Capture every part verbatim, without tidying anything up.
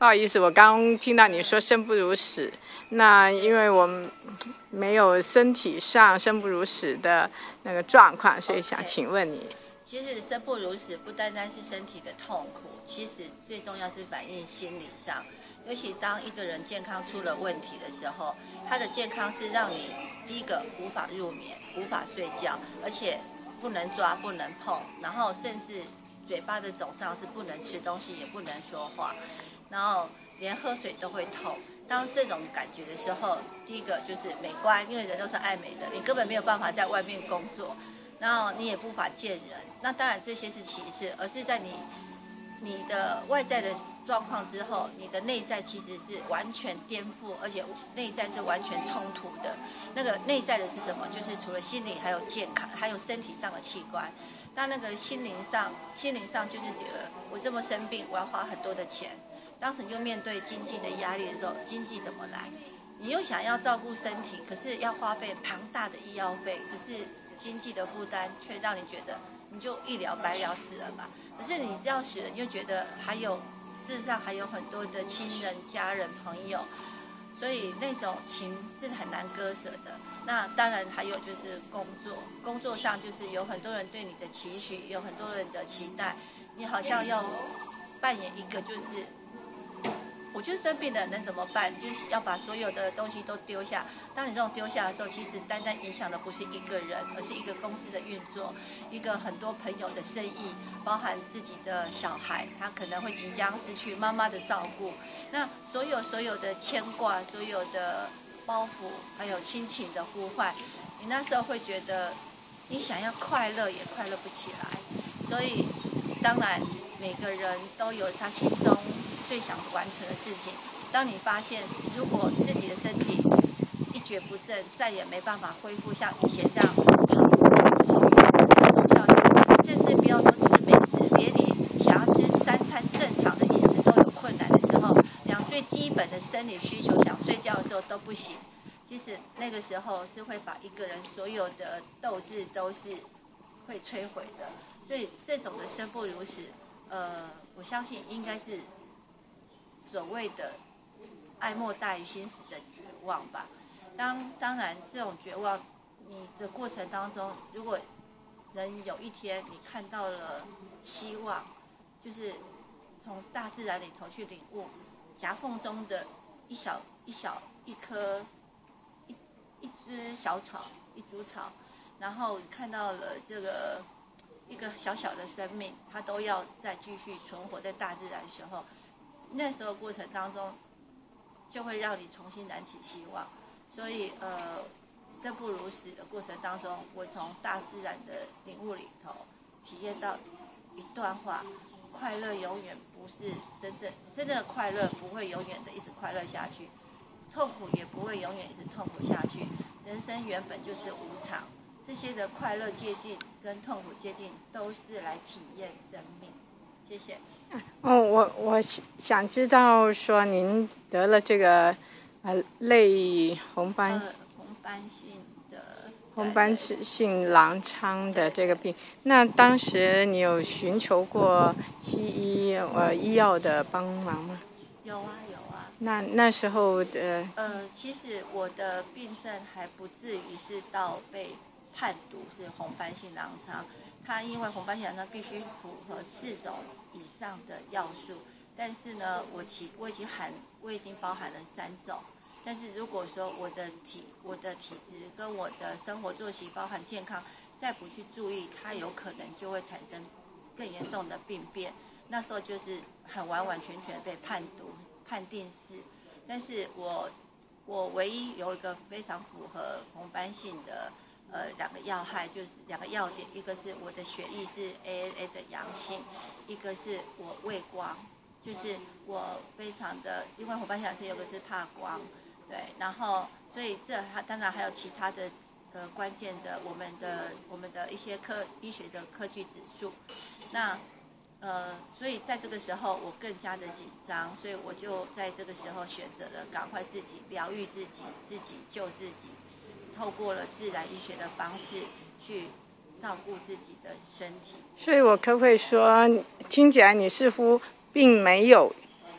不好意思，我刚听到你说生不如死，那因为我们没有身体上生不如死的那个状况，所以想请问你。 其实生不如死不单单是身体的痛苦，其实最重要是反映心理上。尤其当一个人健康出了问题的时候，他的健康是让你第一个无法入眠、无法睡觉，而且不能抓、不能碰，然后甚至嘴巴的肿胀是不能吃东西，也不能说话，然后连喝水都会痛。当这种感觉的时候，第一个就是美观，因为人都是爱美的，你根本没有办法在外面工作，然后你也无法见人。那当然这些是其次，而是在你你的外在的状况之后，你的内在其实是完全颠覆，而且内在是完全冲突的。那个内在的是什么？就是除了心理，还有健康，还有身体上的器官。那那个心灵上，心灵上就是觉得我这么生病，我要花很多的钱。当时你就面对经济的压力的时候，经济怎么来？你又想要照顾身体，可是要花费庞大的医药费，可是经济的负担却让你觉得你就一了百了死了吧。可是你要死了，你就觉得还有事实上还有很多的亲人、家人、朋友，所以那种情是很难割舍的。那当然还有就是工作，工作上就是有很多人对你的期许，有很多人的期待，你好像要扮演一个就是。我就生病了，能怎么办？就是要把所有的东西都丢下。当你这种丢下的时候，其实单单影响的不是一个人，而是一个公司的运作，一个很多朋友的生意，包含自己的小孩，他可能会即将失去妈妈的照顾。那所有所有的牵挂，所有的包袱，还有亲情的呼唤，你那时候会觉得，你想要快乐也快乐不起来。所以，当然每个人都有他心中最想完成的事情。当你发现，如果自己的身体一蹶不振，再也没办法恢复像以前这样跑跑动效应，甚至不要说吃美食，连你想要吃三餐正常的饮食都有困难的时候，连最基本的生理需求，想睡觉的时候都不行。其实那个时候是会把一个人所有的斗志都是会摧毁的。所以这种的生不如死，呃，我相信应该是所谓的爱莫大于心死的绝望吧。当当然，这种绝望，你的过程当中，如果人有一天你看到了希望，就是从大自然里头去领悟夹缝中的一小一小一颗一一只小草，一株草，然后看到了这个。一个小小的生命，它都要再继续存活在大自然的时候，那时候过程当中，就会让你重新燃起希望。所以，呃，生不如死的过程当中，我从大自然的领悟里头体验到一段话：快乐永远不是真正真正的快乐，不会永远的一直快乐下去，痛苦也不会永远一直痛苦下去。人生原本就是无常。这些的快乐接近跟痛苦接近，都是来体验生命。谢谢。 哦，我我想知道说您得了这个呃类红斑、呃、 红斑性的红斑性狼疮的这个病，那当时你有寻求过西医呃医药的帮忙吗？ 有啊有啊。 那那时候的呃，其实我的病症还不至于是到被判读是红斑性狼疮，它因为红斑性狼疮必须符合四种以上的要素，但是呢，我其我已经含我已经包含了三种，但是如果说我的体我的体质跟我的生活作息包含健康，再不去注意，它有可能就会产生更严重的病变，那时候就是很完完全全被判读判定是，但是我我唯一有一个非常符合红斑性的。呃，两个要害就是两个要点，一个是我的血液是 A N A 的阳性，一个是我畏光，就是我非常的，因为红斑性狼疮有个是怕光，对，然后所以这还当然还有其他的呃关键的我们的我们的一些科医学的科技指数，那呃所以在这个时候我更加的紧张，所以我就在这个时候选择了赶快自己疗愈自己，自己救自己。透过了自然医学的方式去照顾自己的身体， 所以我可不可以说，听起来你似乎并没有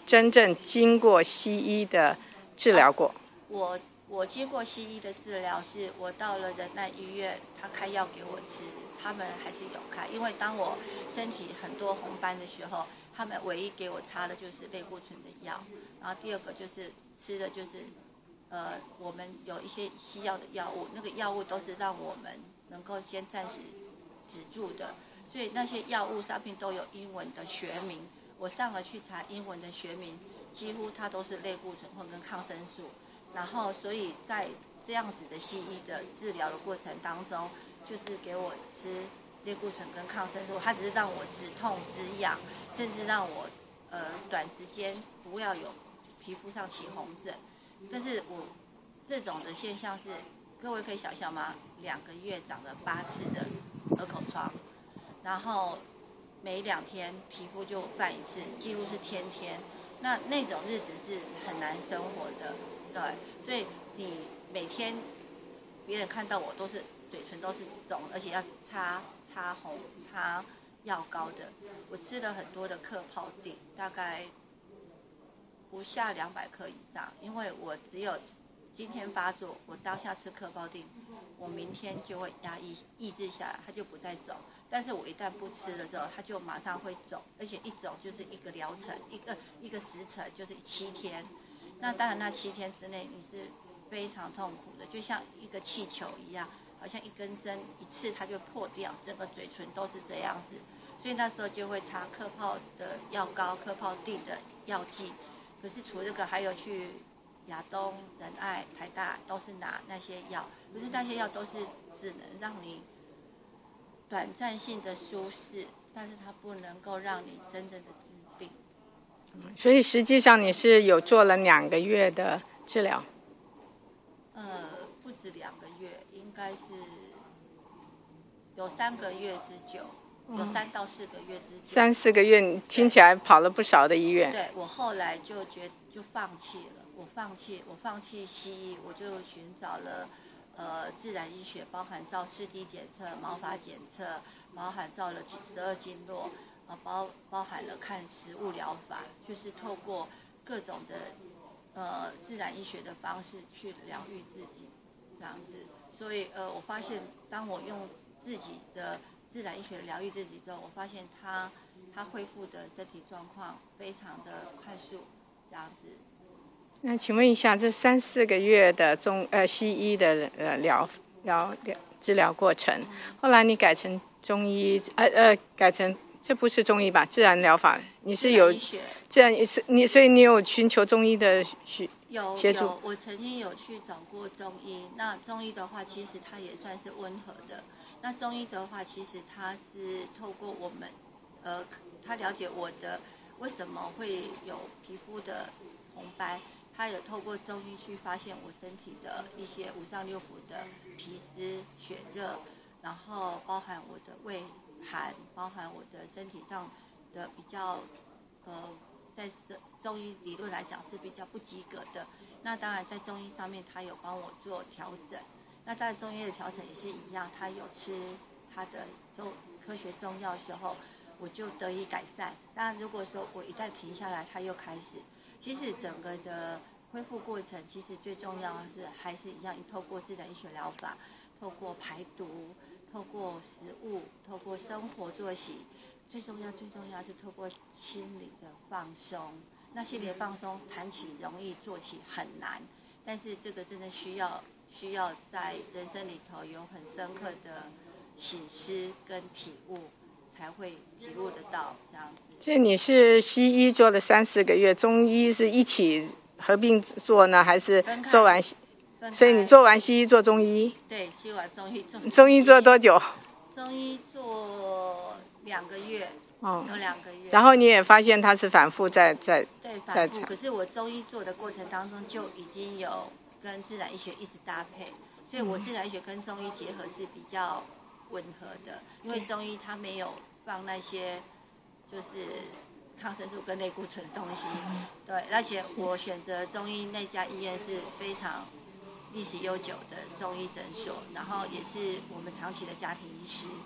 真正经过西医的治疗过？啊、 我我经过西医的治疗，是我到了仁爱医院，他开药给我吃，他们还是有开，因为当我身体很多红斑的时候，他们唯一给我擦的就是类固醇的药，然后第二个就是吃的就是，呃，我们有一些西药的药物，那个药物都是让我们能够先暂时止住的，所以那些药物上面都有英文的学名，我上了去查英文的学名，几乎它都是类固醇或跟抗生素，然后所以在这样子的西医的治疗的过程当中，就是给我吃类固醇跟抗生素，它只是让我止痛止痒，甚至让我呃短时间不要有皮肤上起红疹。但是我这种的现象是，各位可以想象吗？两个月长了八次的鹅口疮，然后每两天皮肤就犯一次，几乎是天天。那那种日子是很难生活的，对，所以你每天别人看到我都是嘴唇都是肿，而且要擦擦红擦药膏的。我吃了很多的克泡定，大概不下两百克以上，因为我只有今天发作，我当下吃克泡定，我明天就会压抑抑制下来，它就不再走。但是我一旦不吃了之后，它就马上会走，而且一走就是一个疗程，一个一个时辰就是七天。那当然，那七天之内你是非常痛苦的，就像一个气球一样，好像一根针一次它就破掉，整个嘴唇都是这样子。所以那时候就会擦克泡的药膏、克泡定的药剂。可是除了这个，还有去亚东、仁爱、台大都是拿那些药，可是那些药都是只能让你短暂性的舒适，但是它不能够让你真正的治病。 所以实际上你是有做了两个月的治疗？ 呃，不止两个月，应该是有三个月之久。有三到四个月之间， 三四个月，你听起来跑了不少的医院。 对，我后来就觉就放弃了，我放弃，我放弃西医，我就寻找了呃自然医学，包含照四 D 检测、毛发检测，包含照了十二经络，呃包包含了看食物疗法，就是透过各种的呃自然医学的方式去疗愈自己，这样子。所以呃我发现，当我用自己的自然医学疗愈自己之后，我发现他他恢复的身体状况非常的快速，这样子。 那请问一下，这三四个月的中呃西医的呃疗疗疗治疗过程，后来你改成中医，呃呃改成这不是中医吧？自然疗法，你是有自然也是你，所以你有寻求中医的协有协助？ 有，我曾经有去找过中医。那中医的话，其实它也算是温和的。那中医的话，其实它是透过我们，呃，他了解我的为什么会有皮肤的红斑，他有透过中医去发现我身体的一些五脏六腑的皮湿、血热，然后包含我的胃寒，包含我的身体上的比较，呃，在中医理论来讲是比较不及格的。那当然在中医上面，他有帮我做调整。那在中医的调整也是一样，他有吃他的中科学中药的时候，我就得以改善。当然，如果说我一旦停下来，他又开始，其实整个的恢复过程，其实最重要的是还是一样，透过自然医学疗法，透过排毒，透过食物，透过生活作息，最重要最重要是透过心理的放松。那心理的放松，谈起容易，做起很难，但是这个真的需要。需要在人生里头有很深刻的省思跟体悟，才会体悟得到这样子。 所以你是西医做了三四个月，中医是一起合并做呢，还是做完？所以你做完西医做中医？ 对，西完中医做。 中医做多久？ 中医做两个月。 哦， 有两个月。 然后你也发现它是反复在在对反复，可是我中医做的过程当中就已经有跟自然医学一直搭配，所以我自然医学跟中医结合是比较吻合的，因为中医它没有放那些就是抗生素跟类固醇的东西，对，而且我选择中医那家医院是非常历史悠久的中医诊所，然后也是我们长期的家庭医师，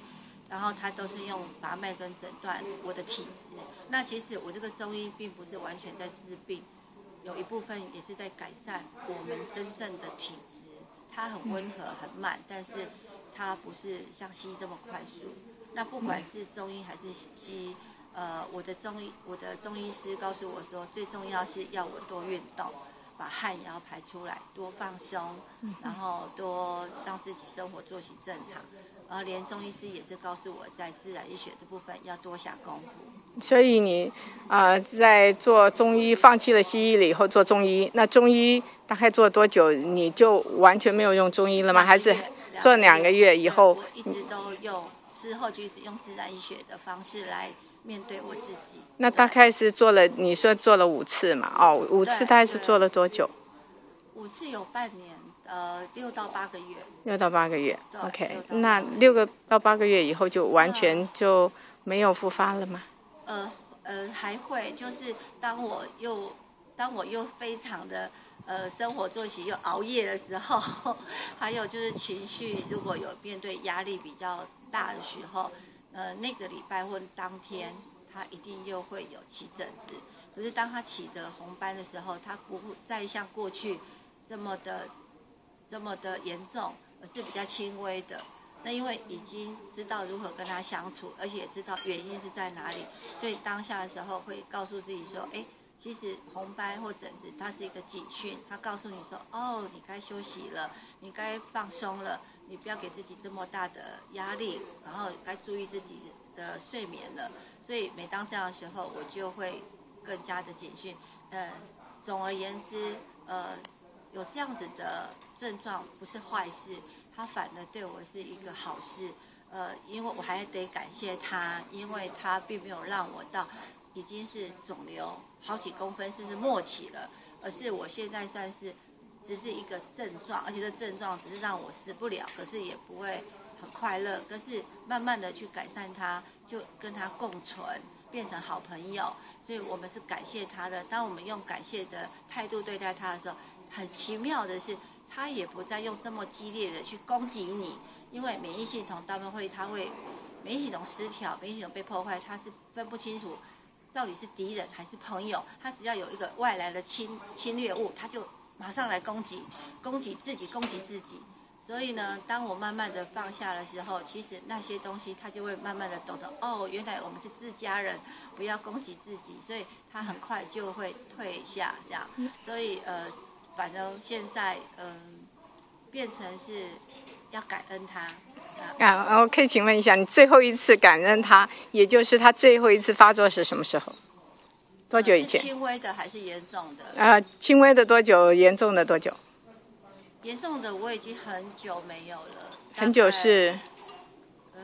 然后他都是用把脉跟诊断我的体质。那其实我这个中医并不是完全在治病，有一部分也是在改善我们真正的体质。它很温和很慢，但是它不是像西医这么快速。那不管是中医还是西医，呃，我的中医我的中医师告诉我说，最重要是要我多运动，把汗也要排出来，多放松，然后多让自己生活作息正常。然后连中医师也是告诉我，在自然医学这部分要多下功夫。 所以你啊、呃，在做中医，放弃了西医了以后做中医，那中医大概做多久？你就完全没有用中医了吗？还是做两个月以后？ 我一直都用，之后就一直用自然医学的方式来面对我自己。 那大概是做了，你说做了五次嘛？哦，五次大概是做了多久？ 五次有半年，呃，六到八个月。六到八个月 ，OK。那六个到八个月以后就完全就没有复发了吗？ 呃呃，还会，就是当我又当我又非常的呃生活作息又熬夜的时候，还有就是情绪如果有面对压力比较大的时候，呃那个礼拜或当天，他一定又会有起疹子。可是当他起的红斑的时候，他不再像过去这么的这么的严重，而是比较轻微的。那因为已经知道如何跟他相处，而且也知道原因是在哪里，所以当下的时候会告诉自己说，哎，其实红斑或疹子它是一个警讯，它告诉你说，哦，你该休息了，你该放松了，你不要给自己这么大的压力，然后该注意自己的睡眠了。所以每当这样的时候，我就会更加的警讯。呃，总而言之，呃，有这样子的症状不是坏事。他反而对我是一个好事，呃，因为我还得感谢他，因为他并没有让我到已经是肿瘤好几公分甚至末期了，而是我现在算是只是一个症状，而且这症状只是让我死不了，可是也不会很快乐，可是慢慢的去改善它，就跟他共存，变成好朋友，所以我们是感谢他的。当我们用感谢的态度对待他的时候，很奇妙的是，他也不再用这么激烈的去攻击你，因为免疫系统他们会，他会免疫系统失调，免疫系统被破坏，他是分不清楚到底是敌人还是朋友，他只要有一个外来的侵侵略物，他就马上来攻击，攻击自己，攻击自己。所以呢，当我慢慢的放下的时候，其实那些东西他就会慢慢的懂得，哦，原来我们是自家人，不要攻击自己，所以他很快就会退下这样。所以呃。反正现在嗯、呃，变成是要感恩他。 啊，我可以请问一下，你最后一次感恩他，也就是他最后一次发作是什么时候？多久以前？ 呃、轻微的还是严重的？ 呃，轻微的多久？严重的多久？ 严重的我已经很久没有了。 很久是？ 呃，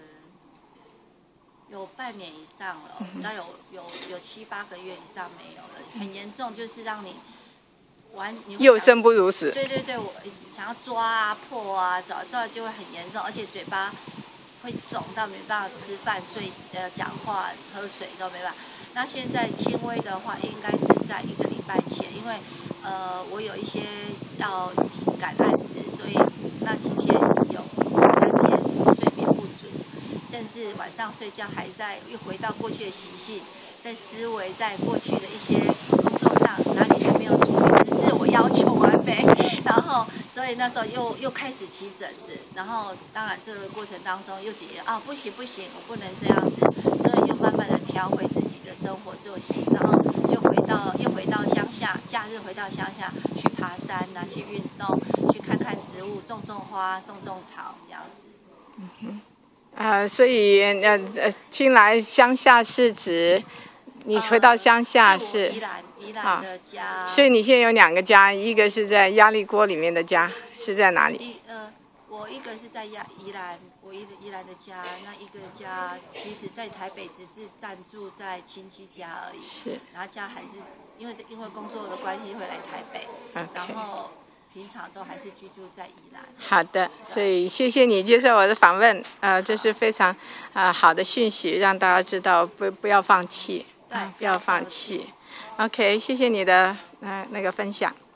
有半年以上了，大概有有有七八个月以上没有了。很严重，就是让你。完又生不如死。 对对对，我想要抓啊、破啊，找到就会很严重，而且嘴巴会肿到没办法吃饭、睡、呃讲话、喝水都没办法。那现在轻微的话，应该是在一个礼拜前，因为呃我有一些要赶案子，所以那几天有三天睡眠不足，甚至晚上睡觉还在又回到过去的习性，在思维在过去的一些工作上哪里还没有处理。自我要求完美，然后所以那时候又又开始起疹子，然后当然这个过程当中又觉得啊不行不行，我不能这样子，所以又慢慢的调回自己的生活作息，然后又回到又回到乡下，假日回到乡下去爬山啊，去运动，去看看植物，种种花，种种草这样子。 嗯哼，呃，所以呃呃，听来乡下是指你回到乡下是？ 呃、是宜兰。宜兰的家、啊， 所以你现在有两个家，一个是在压力锅里面的家，是在哪里？ 一呃，我一个是在宜宜兰，我宜宜兰的家，那一个家其实在台北只是暂住在亲戚家而已。 是。 然后家还是因为因为工作的关系会来台北， okay. 然后平常都还是居住在宜兰。 好的，所以谢谢你接受我的访问，呃，这是非常呃好的讯息，让大家知道不不要放弃， 对， 不要放弃。OK， 谢谢你的呃那个分享。